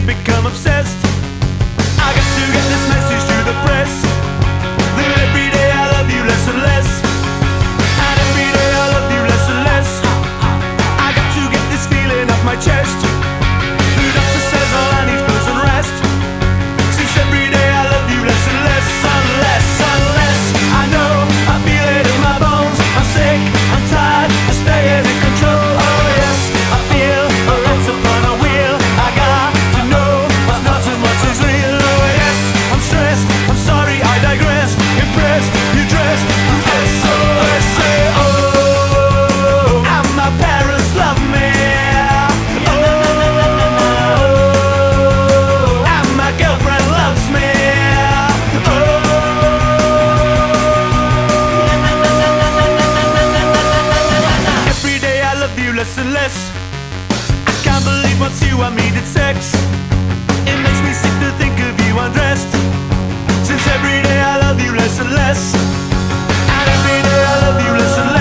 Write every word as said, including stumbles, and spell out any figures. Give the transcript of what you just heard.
become obsessed. I got to get this message to the press, that every day I love you less and less, and every day I love you less and less. I got to get this feeling off my chest. The doctor says all I need is some rest, since every day I love you less and less, unless, unless I know, I feel it in my bones. I'm sick, I'm tired of staying in control. Oh yes, I feel a rope's upon a wheel. I got to know what's not too much is real. Oh yes, I'm stressed, I'm sorry, I digress. Impressed, you dressed to S O S A. Oh, and my parents love me. Oh, and my girlfriend loves me. Oh, every day I love you less and less. I can't believe once you and me did sex. It makes me sick to think of you undressed, since every day I love you less and less, and every day I love you less and less.